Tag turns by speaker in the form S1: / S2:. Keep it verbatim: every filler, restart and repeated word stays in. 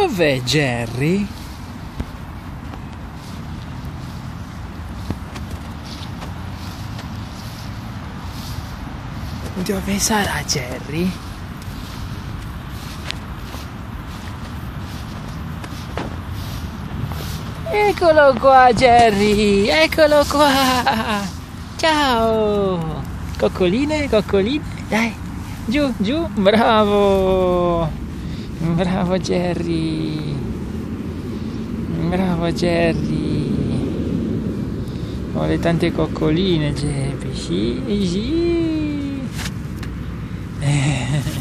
S1: Dov'è Jerry? Dove sarà Jerry? Eccolo qua Jerry, eccolo qua. Ciao. Coccoline, coccoline, dai, giù, giù, bravo. Bravo Jerry. Bravo Jerry. Vuole tante coccoline Jerry, sì, sì.